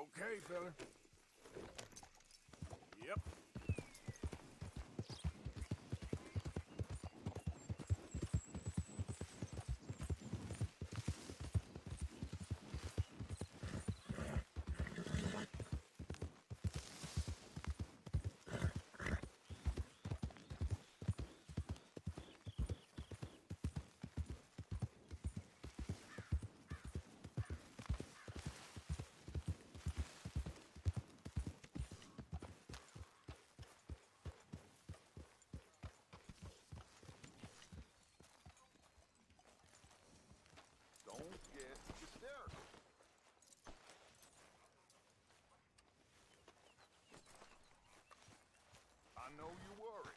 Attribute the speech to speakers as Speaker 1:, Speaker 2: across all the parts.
Speaker 1: Okay, fella. Yep.
Speaker 2: Don't get hysterical. I know you're worried.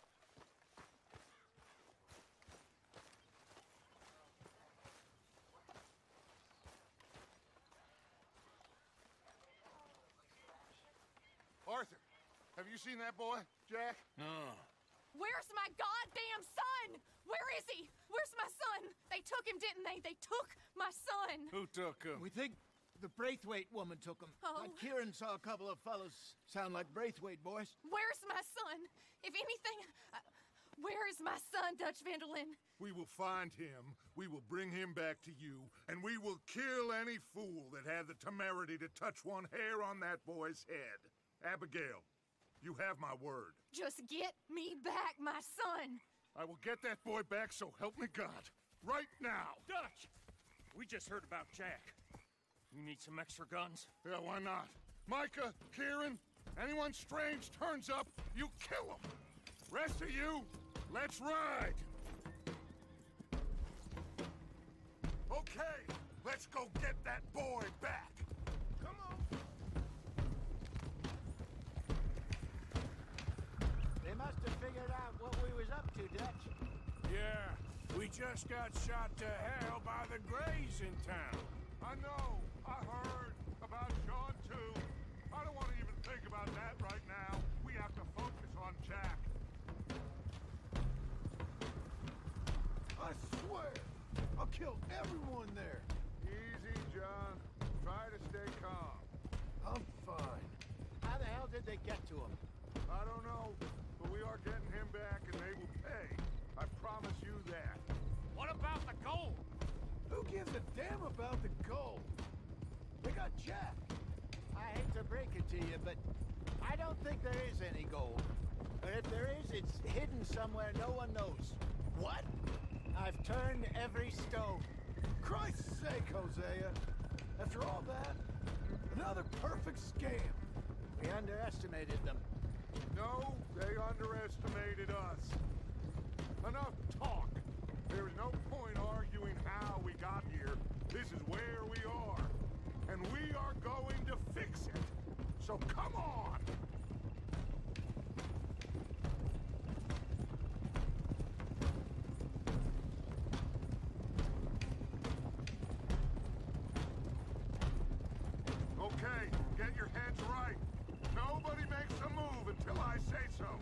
Speaker 3: Arthur, have you seen that boy, Jack?
Speaker 1: No.
Speaker 4: Where's my goddamn son? Where is he? Where's my son? They took him, didn't they? They took my son.
Speaker 1: Who took him?
Speaker 5: We think the Braithwaite woman took him.
Speaker 4: Oh.
Speaker 5: Kieran saw a couple of fellows sound like Braithwaite boys.
Speaker 4: Where's my son? If anything, where is my son, Dutch Vanderlyn?
Speaker 3: We will find him, we will bring him back to you, and we will kill any fool that had the temerity to touch one hair on that boy's head. Abigail, you have my word.
Speaker 4: Just get me back, my son.
Speaker 3: I will get that boy back, so help me God. Right now.
Speaker 1: Dutch! We just heard about Jack. You need some extra guns?
Speaker 3: Yeah, why not? Micah, Kieran, anyone strange turns up, you kill him. Rest of you, let's ride. Okay, let's go get that boy back. Come on.
Speaker 5: They must have figured out what we was up to, Dutch.
Speaker 1: Yeah, we just got shot to hell by the Greys in town.
Speaker 3: I know. I heard about Sean, too. I don't want to even think about that right now. We have to focus on Jack.
Speaker 6: I swear, I'll kill everyone there.
Speaker 3: Easy, John. Try to stay calm.
Speaker 6: I'm fine.
Speaker 5: How the hell did they get to him?
Speaker 3: I don't know, but we are getting him back and they will pay. I promise you that.
Speaker 1: What about the gold?
Speaker 6: Who gives a damn about the gold? They got Jack.
Speaker 5: I hate to break it to you, but I don't think there is any gold. But if there is, it's hidden somewhere no one knows.
Speaker 6: What?
Speaker 5: I've turned every stone.
Speaker 6: Christ's sake, Hosea. After all that, another perfect scam.
Speaker 5: We underestimated them.
Speaker 3: No, they underestimated us. Enough talk. There is no point arguing how we got here. This is where we are. And we are going to fix it. So come on! Okay, get your heads right. Nobody makes a move until I say so.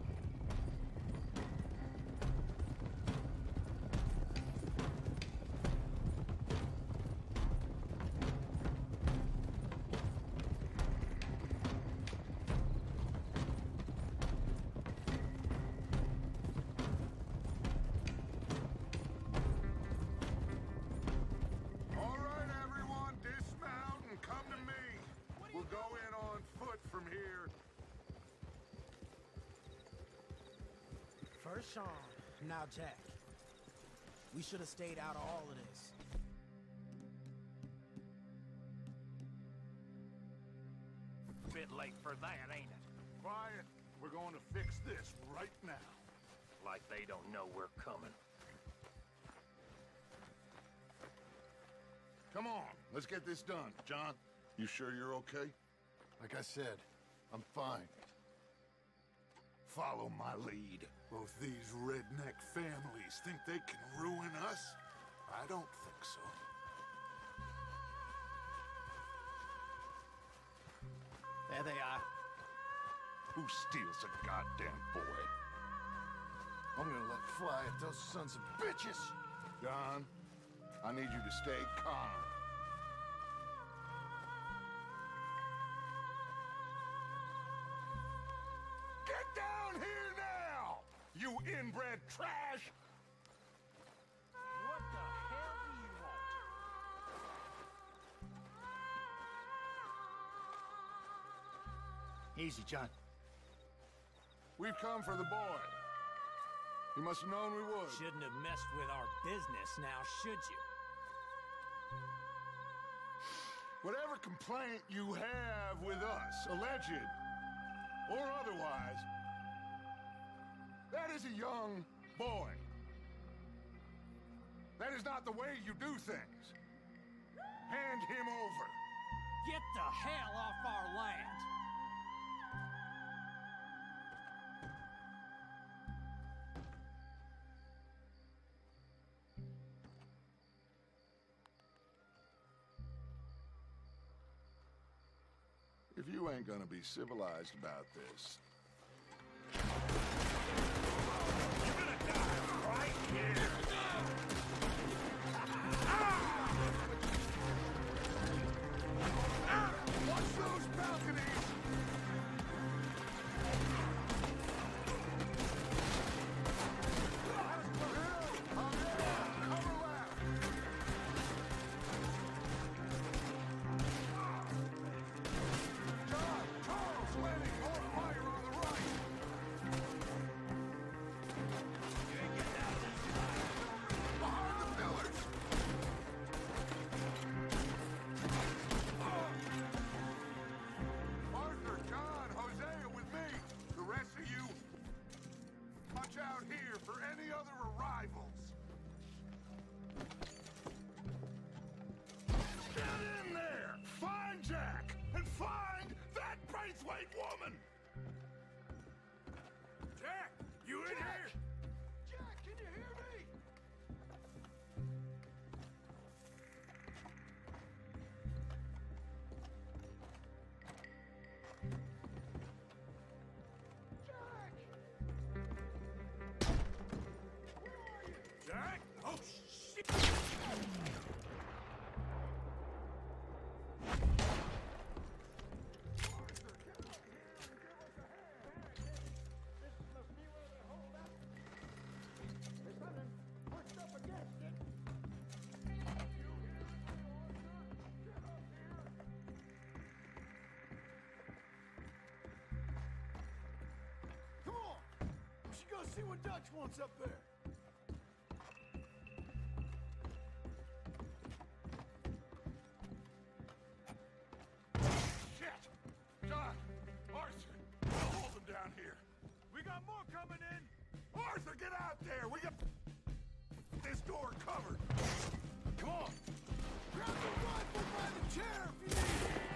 Speaker 3: All right, everyone, dismount and come to me. We'll go in on foot from here.
Speaker 7: First Sean, now Jack. We should have stayed out of all of this.
Speaker 1: Bit late for that, ain't it?
Speaker 3: Quiet. We're going to fix this right now.
Speaker 1: Like they don't know we're coming.
Speaker 3: Come on, let's get this done. John, you sure you're okay?
Speaker 6: Like I said, I'm fine.
Speaker 3: Follow my lead. Both these redneck families think they can ruin us? I don't think so.
Speaker 5: There they are.
Speaker 3: Who steals a goddamn boy?
Speaker 6: I'm gonna let fly at those sons of bitches.
Speaker 3: John, I need you to stay calm. you inbred trash!
Speaker 5: What the hell do you want? Easy, John.
Speaker 3: We've come for the boy. You must have known we would.
Speaker 7: Shouldn't have messed with our business now, should you?
Speaker 3: Whatever complaint you have with us, alleged or otherwise, that is a young boy. That is not the way you do things. Hand him over.
Speaker 7: Get the hell off our land!
Speaker 3: If you ain't gonna be civilized about this... You're gonna die right here! Watch those balconies! Out here for any other arrivals. Get in there! Find Jack! And find that Braithwaite woman!
Speaker 1: Jack, you in here?
Speaker 6: Jack, can you hear me?
Speaker 1: Jack? Oh, shit!
Speaker 6: Come on! We should go see what Dutch wants up there.
Speaker 3: John! Arthur! I'll hold them down here. We got more coming in! Arthur, get out there! We got this door covered! Come on!
Speaker 6: Grab the rifle by the chair if you need it!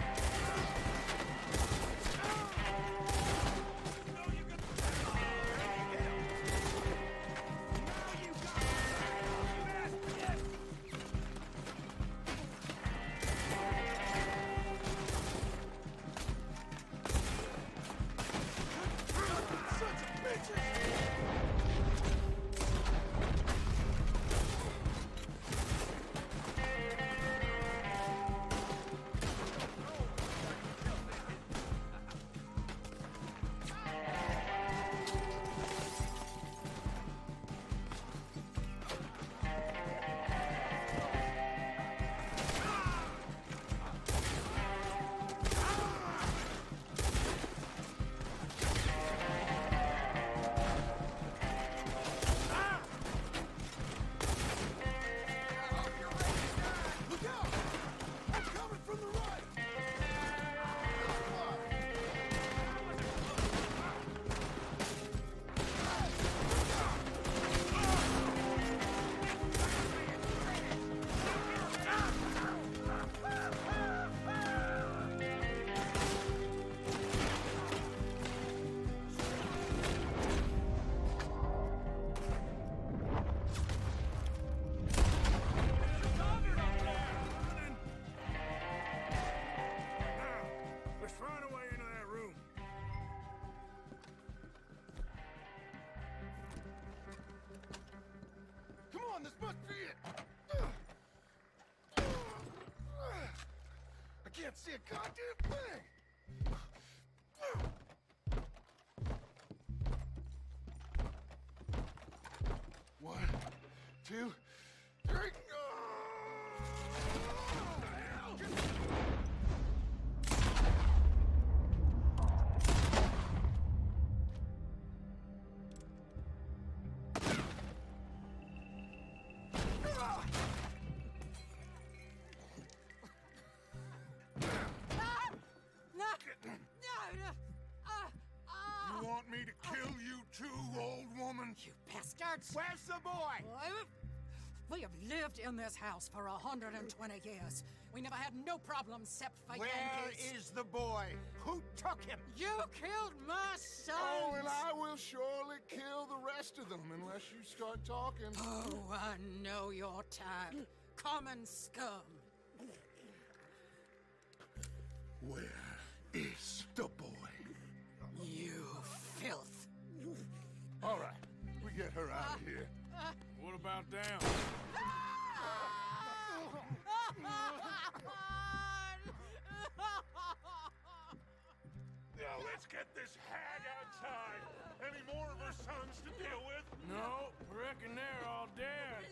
Speaker 6: This must be it! I can't see a goddamn thing!
Speaker 3: 2, 3. You want me to kill you too, old woman?
Speaker 8: You bastards!
Speaker 5: Where's the boy?
Speaker 8: We have lived in this house for 120 years. We never had no problems except for
Speaker 5: Where
Speaker 8: Yankees.
Speaker 5: is the boy? Who took him?
Speaker 8: You killed my son!
Speaker 3: Oh, and I will surely kill the rest of them unless you start talking.
Speaker 8: Oh, I know your type. Common scum.
Speaker 3: Where is the boy?
Speaker 8: You filth.
Speaker 3: All right, we get her out of here.
Speaker 1: What about down?
Speaker 3: Now let's get this hag outside. Any more of her sons to deal with?
Speaker 1: No, reckon they're all dead.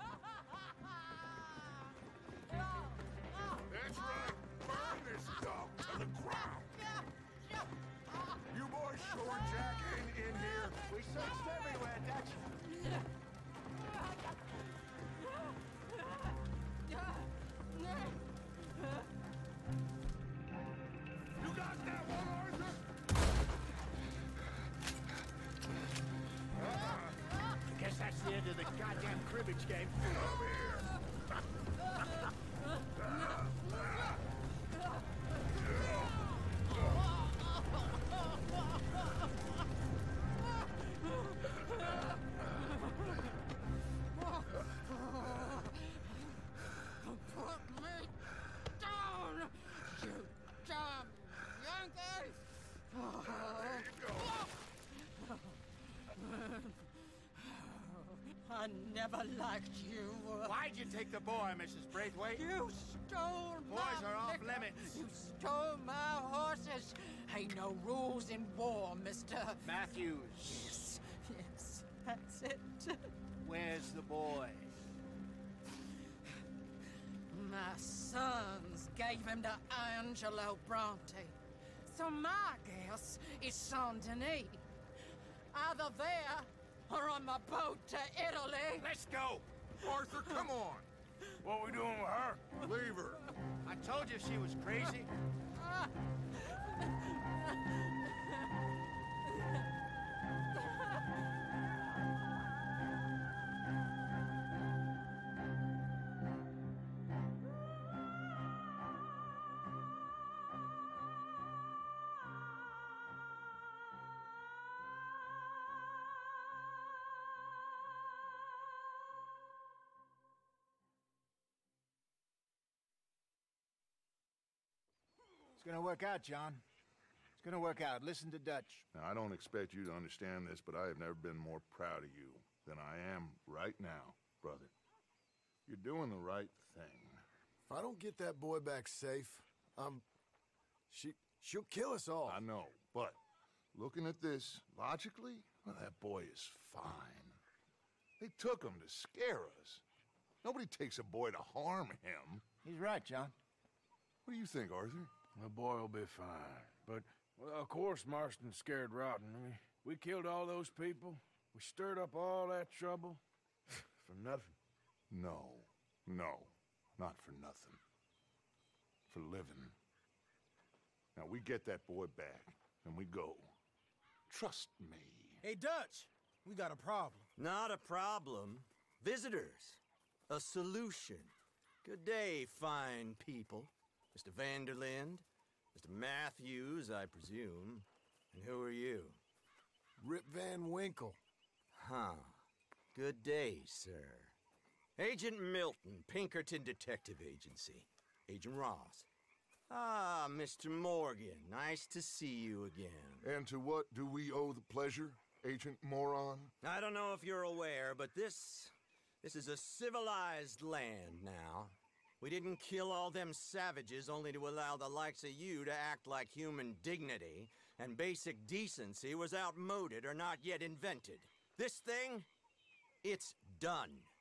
Speaker 3: That's right. Burn this dog to the ground. You boys sure Jack ain't in here.
Speaker 5: We searched everywhere, Dutch.
Speaker 3: You got that one, Arthur?
Speaker 5: I guess that's the end of the goddamn cribbage game.
Speaker 3: Come here.
Speaker 8: Put me down, you damn Yankee!
Speaker 3: There you go.
Speaker 8: I never liked you.
Speaker 5: Why'd you take the boy, Mrs. Braithwaite?
Speaker 8: You stole my
Speaker 5: Boys are off
Speaker 8: liquor.
Speaker 5: limits.
Speaker 8: You stole my horses. Ain't no rules in war, mister.
Speaker 5: Matthews,
Speaker 8: Yes, yes, that's it.
Speaker 5: where's the boy?
Speaker 8: My sons gave him to Angelo Bronte. So my guess is Saint Denis. Either there or on the boat to Italy.
Speaker 5: Let's go.
Speaker 3: Arthur, come on.
Speaker 1: What we doing with her?
Speaker 3: Leave her.
Speaker 5: I told you she was crazy. It's gonna work out, John. It's gonna work out. Listen to Dutch.
Speaker 3: Now, I don't expect you to understand this, but I have never been more proud of you than I am right now, brother. You're doing the right thing.
Speaker 6: If I don't get that boy back safe, she'll kill us all.
Speaker 3: I know, but looking at this logically, well, that boy is fine. They took him to scare us. Nobody takes a boy to harm him.
Speaker 5: He's right, John.
Speaker 3: What do you think, Arthur?
Speaker 1: The boy will be fine. But, well, of course Marston's scared rotten. I mean, we killed all those people. We stirred up all that trouble. For nothing.
Speaker 3: No, not for nothing. For living. Now, we get that boy back, and we go. Trust me.
Speaker 7: Hey, Dutch, we got a problem.
Speaker 9: Not a problem. Visitors. A solution. Good day, fine people. Mr. Vanderlind, Mr. Matthews, I presume. And who are you?
Speaker 6: Rip Van Winkle.
Speaker 9: Huh. Good day, sir. Agent Milton, Pinkerton Detective Agency. Agent Ross. Ah, Mr. Morgan, nice to see you again.
Speaker 3: And to what do we owe the pleasure, Agent Moron?
Speaker 9: I don't know if you're aware, but this is a civilized land now. We didn't kill all them savages only to allow the likes of you to act like human dignity and basic decency was outmoded or not yet invented. This thing, it's done.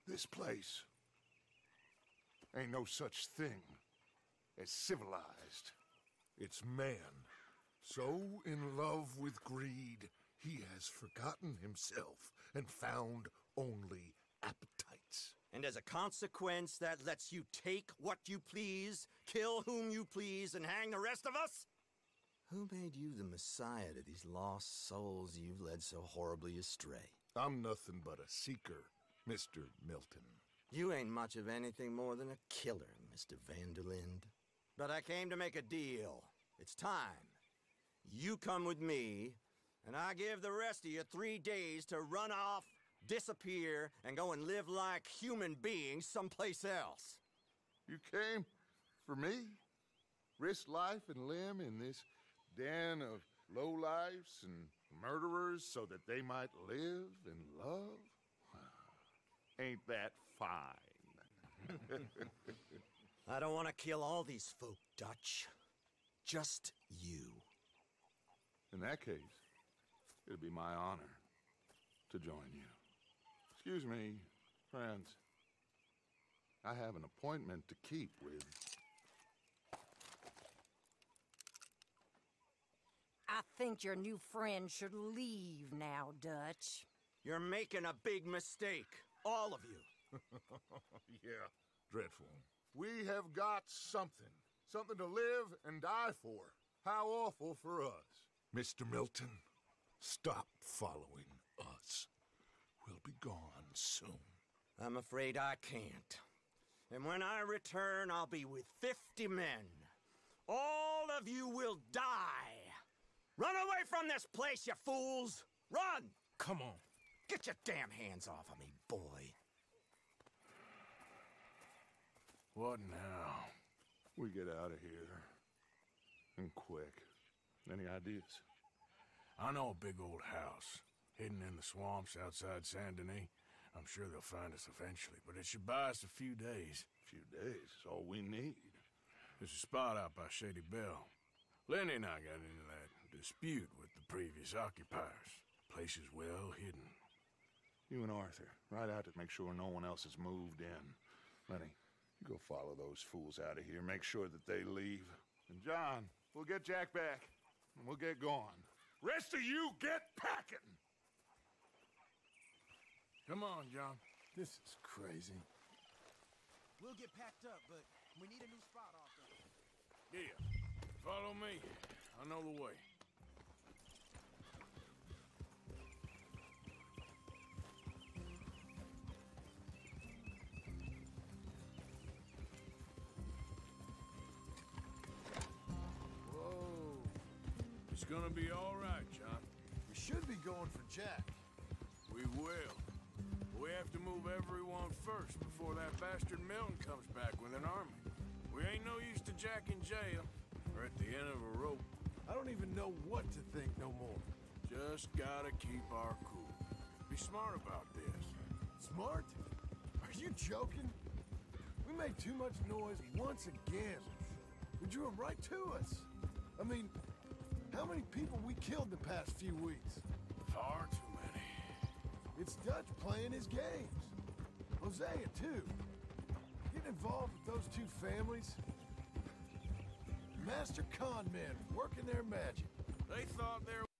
Speaker 3: This place ain't no such thing as civilized. It's man, so in love with greed, he has forgotten himself and found only appetites.
Speaker 9: And as a consequence, that lets you take what you please, kill whom you please, and hang the rest of us? Who made you the messiah to these lost souls you've led so horribly astray?
Speaker 3: I'm nothing but a seeker, Mr. Milton.
Speaker 9: You ain't much of anything more than a killer, Mr. Van der Linde. But I came to make a deal. It's time. You come with me, and I give the rest of you 3 days to run off, disappear, and go and live like human beings someplace else.
Speaker 3: You came for me? Risk life and limb in this den of lowlifes and murderers so that they might live and love? Ain't that fine?
Speaker 9: I don't want to kill all these folk, Dutch. Just you.
Speaker 3: In that case, it'd be my honor to join you. Excuse me, friends. I have an appointment to keep with...
Speaker 8: I think your new friend should leave now, Dutch.
Speaker 9: You're making a big mistake. All of you.
Speaker 3: Yeah, dreadful. We have got something. Something to live and die for. How awful for us. Mr. Milton, stop following us. We'll be gone soon.
Speaker 9: I'm afraid I can't. And when I return, I'll be with 50 men. All of you will die. Run away from this place, you fools! Run!
Speaker 1: Come on.
Speaker 9: Get your damn hands off of me, boy.
Speaker 1: What now?
Speaker 3: We get out of here. And quick. Any ideas?
Speaker 1: I know a big old house, hidden in the swamps outside Saint Denis. I'm sure they'll find us eventually, but it should buy us a few days.
Speaker 3: A few days is all we need.
Speaker 1: There's a spot out by Shady Belle. Lenny and I got into that dispute with the previous occupiers. The place is well hidden.
Speaker 3: You and Arthur, ride out to make sure no one else has moved in. Lenny, you go follow those fools out of here. Make sure that they leave. And John, we'll get Jack back, and we'll get going. Rest of you, get packing!
Speaker 1: Come on, John.
Speaker 6: This is crazy.
Speaker 7: We'll get packed up, but we need a new spot, Arthur.
Speaker 1: Yeah, follow me. I know the way. Whoa. It's gonna be all right, John.
Speaker 6: We should be going for Jack.
Speaker 1: We will. We have to move everyone first before that bastard Milton comes back with an army. We ain't no use to Jack in jail, or at the end of a rope.
Speaker 6: I don't even know what to think no more.
Speaker 1: Just gotta keep our cool. Be smart about this.
Speaker 6: Smart? Are you joking? We made too much noise once again. We drew them right to us. I mean, how many people we killed the past few weeks?
Speaker 1: Far too many.
Speaker 6: It's Dutch playing his games. Hosea, too. Getting involved with those two families. Master con men working their magic.
Speaker 1: They thought there